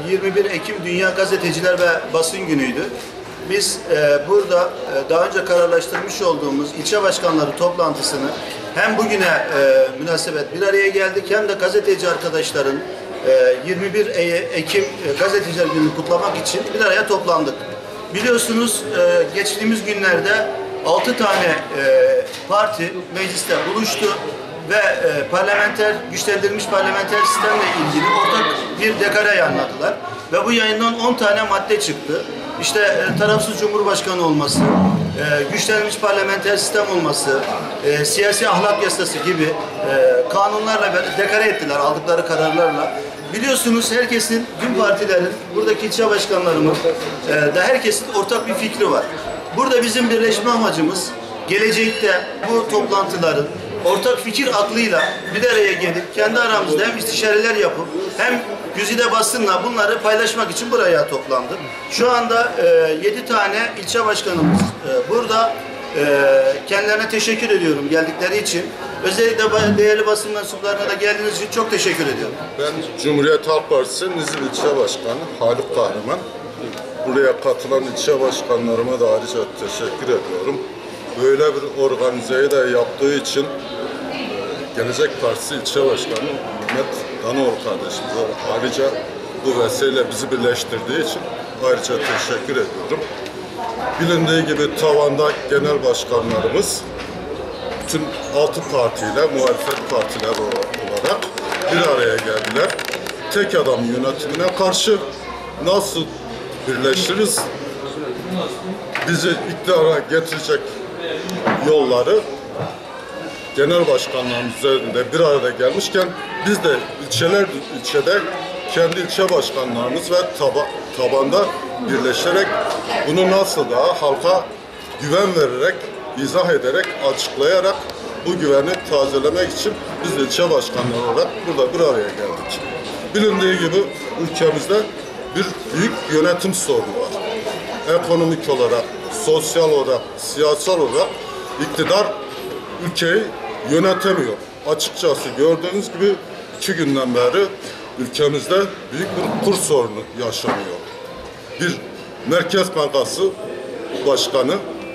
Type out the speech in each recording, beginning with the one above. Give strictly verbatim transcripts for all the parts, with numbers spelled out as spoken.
yirmi bir Ekim Dünya Gazeteciler ve Basın Günü'ydü. Biz e, burada e, daha önce kararlaştırmış olduğumuz ilçe başkanları toplantısını hem bugüne e, münasebet bir araya geldik hem de gazeteci arkadaşların e, yirmi bir Ekim e, Gazeteciler Günü'nü kutlamak için bir araya toplandık. Biliyorsunuz e, geçtiğimiz günlerde altı tane e, parti mecliste buluştu ve e, parlamenter, güçlendirilmiş parlamenter sistemle ilgili ortak bir dekare yayınladılar. Ve bu yayından on tane madde çıktı. İşte e, tarafsız cumhurbaşkanı olması, e, güçlendirilmiş parlamenter sistem olması, e, siyasi ahlak yasası gibi e, kanunlarla dekare ettiler aldıkları kararlarla. Biliyorsunuz herkesin, tüm partilerin, buradaki ilçe başkanlarımız e, da herkesin ortak bir fikri var. Burada bizim birleşme amacımız gelecekte bu toplantıların ortak fikir aklıyla bir araya gelip kendi aramızda hem istişareler yapıp hem güzide basınla bunları paylaşmak için buraya toplandık. Şu anda e, yedi tane ilçe başkanımız e, burada. E, kendilerine teşekkür ediyorum geldikleri için. Özellikle değerli basın mensuplarına da geldiğiniz için çok teşekkür ediyorum. Ben Cumhuriyet Halk Partisi Nizip İlçe Başkanı Haluk Kahraman. Buraya katılan ilçe başkanlarıma da ayrıca teşekkür ediyorum. Böyle bir organizeyi de yaptığı için Gelecek Partisi İlçe Başkanı Mehmet Danoğlu kardeşimize ayrıca bu vesileyle bizi birleştirdiği için ayrıca teşekkür ediyorum. Bilindiği gibi tavanda genel başkanlarımız bütün altı partiyle, muhalefet partileri olarak bir araya geldiler. Tek adam yönetimine karşı nasıl birleşiriz, bizi iktidara getirecek yolları genel başkanlarımız üzerinde bir arada gelmişken biz de ilçeler ilçede kendi ilçe başkanlarımız ve taba, tabanda birleşerek bunu nasıl daha halka güven vererek, izah ederek, açıklayarak bu güveni tazelemek için biz ilçe başkanları olarak burada bir araya geldik. Bilindiği gibi ülkemizde bir büyük yönetim sorunu var. Ekonomik olarak, sosyal olarak, siyasal olarak iktidar ülkeyi yönetemiyor. Açıkçası gördüğünüz gibi iki günden beri ülkemizde büyük bir kur sorunu yaşanıyor. Bir Merkez Bankası Başkanı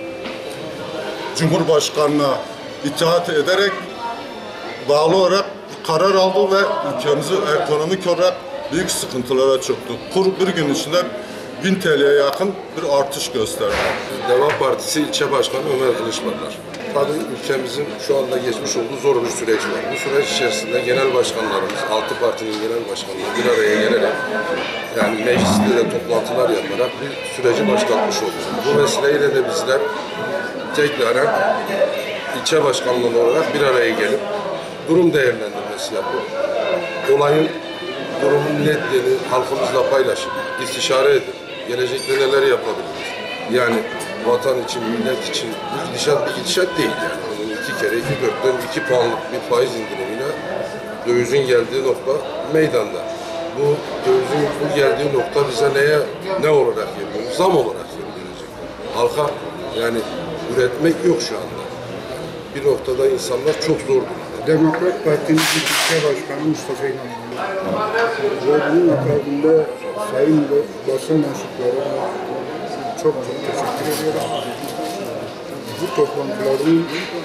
Cumhurbaşkanı'na itaat ederek bağlı olarak karar aldı ve ülkemizi ekonomik olarak büyük sıkıntılara çöktü. Kur bir gün içinde bin T L'ye yakın bir artış gösterdi. Deva Partisi İlçe Başkanı Ömer Kılıçbarlar. Tabii ülkemizin şu anda geçmiş olduğu zor bir süreç var. Bu süreç içerisinde genel başkanlarımız, altı partinin genel başkanları bir araya gelerek yani mecliste de toplantılar yaparak bir süreci başlatmış oldu. Bu vesileyle de bizler tekrar ilçe başkanlığı olarak bir araya gelip durum değerlendirmesi yapıp olayın durumun netliğini halkımızla paylaşıp istişare edip gelecekte neler yapabiliriz? Yani vatan için, millet için bir gidişat, bir gidişat değil yani. Bunun iki kere, iki dörtten iki puanlık bir faiz indirimiyle dövizin geldiği nokta meydanda. Bu dövizin bu geldiği nokta bize neye, ne olarak geliyor? Zam olarak gelecek. Halka yani üretmek yok şu anda. Bir noktada insanlar çok zor durumda. Demokrat Parti'nin ilçe başkanı Mustafa İmamoğlu. Ve bunun akabinde sayın basın mensuplarına çok çok teşekkür ediyorum. Bu toplantıların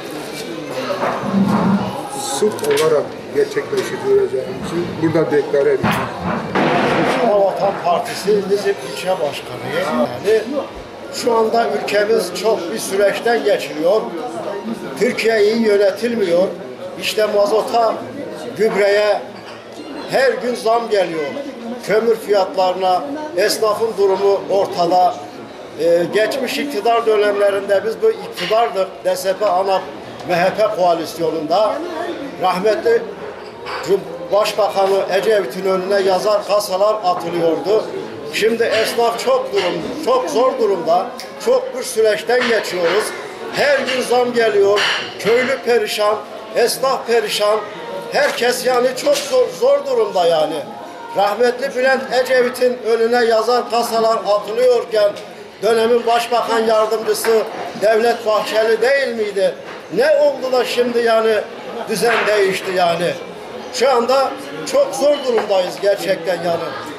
sık olarak gerçekleştireceğimizi burada deklare ediyorum. Vatan Partisi Nizip İlçe Başkanıyım. Yani şu anda ülkemiz çok bir süreçten geçiriyor. Türkiye iyi yönetilmiyor. İşte mazota, gübreye her gün zam geliyor. Kömür fiyatlarına, esnafın durumu ortada. Ee, geçmiş iktidar dönemlerinde biz bu iktidardık. D S P, ANAP, M H P koalisyonunda rahmetli Başbakanı Ecevit'in önüne yazar kasalar atılıyordu. Şimdi esnaf çok durum, çok zor durumda. Çok bir süreçten geçiyoruz. Her gün zam geliyor. Köylü perişan, esnaf perişan. Herkes yani çok zor, zor durumda yani. Rahmetli Bülent Ecevit'in önüne yazar kasalar atılıyorken dönemin başbakan yardımcısı Devlet Bahçeli değil miydi? Ne oldu da şimdi yani düzen değişti yani. Şu anda çok zor durumdayız gerçekten yani.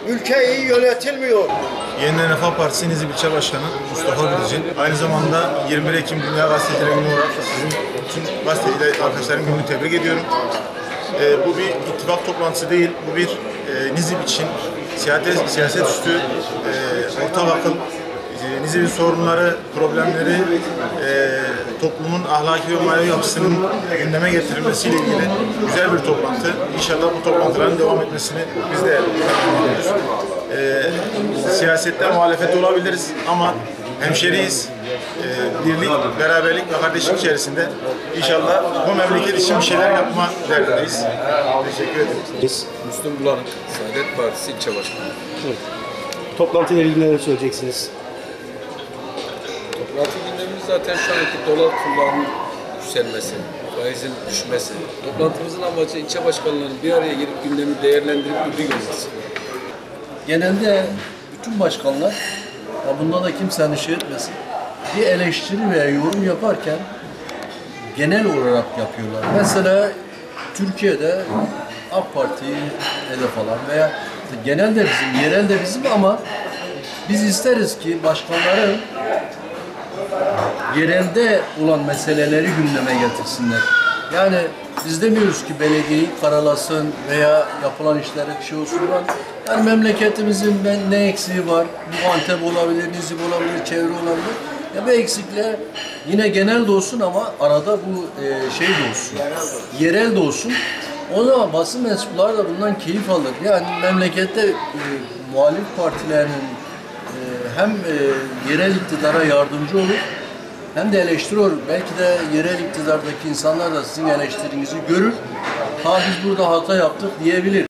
Ülke iyi yönetilmiyor. Yeniden Refah Partisi Nizip İlçe Başkanı Mustafa Bilici. Aynı zamanda yirmi bir Ekim Dünya Gazeteciler Günü olarak sizin bütün gazeteciler arkadaşların gününü tebrik ediyorum. Ee, bu bir ittifak toplantısı değil, bu bir e, Nizip için siyaset, siyaset üstü, e, ortak akıl, e, Nizip'in sorunları, problemleri, e, toplumun ahlaki ve manevi yapısının gündeme getirilmesiyle ilgili güzel bir toplantı. İnşallah bu toplantıların devam etmesini biz de bekliyoruz. E, siyasette muhalefet olabiliriz ama hemşeriyiz. E, birlik, beraberlik ve kardeşlik içerisinde inşallah bu memleket için bir şeyler yapma derdindeyiz. Teşekkür ederiz. Müslüm Bulanık, Saadet Partisi ilçe başkanı. Evet. Toplantıyla ilgili neler söyleyeceksiniz? Toplantı gündemimiz zaten şu anki dolar kurlarının yükselmesi, faizin düşmesi. Toplantımızın amacı ilçe başkanlarının bir araya gelip gündemi değerlendirip bilgi görmesi. Genelde bütün başkanlar, ya bunda da kimse endişe etmesin, bir eleştiri veya yorum yaparken genel olarak yapıyorlar. Mesela Türkiye'de AK Parti'yi hedef alan veya genelde bizim, yerel de bizim ama biz isteriz ki başkanların yerelde olan meseleleri gündeme getirsinler. Yani biz demiyoruz ki belediyeyi karalasın veya yapılan işlere bir şey olsun falan. Yani memleketimizin ne eksiği var? Bu Antep olabilir, Nizip olabilir, çevre olabilir. Ya bu eksikler yine genel de olsun ama arada bu e, şey de olsun, yerel de olsun. O zaman basın mensupları da bundan keyif alır. Yani memlekette e, muhalif partilerin e, hem e, yerel iktidara yardımcı olur hem de eleştiriyor. Belki de yerel iktidardaki insanlar da sizin eleştirinizi görür. Ha biz burada hata yaptık diyebilir.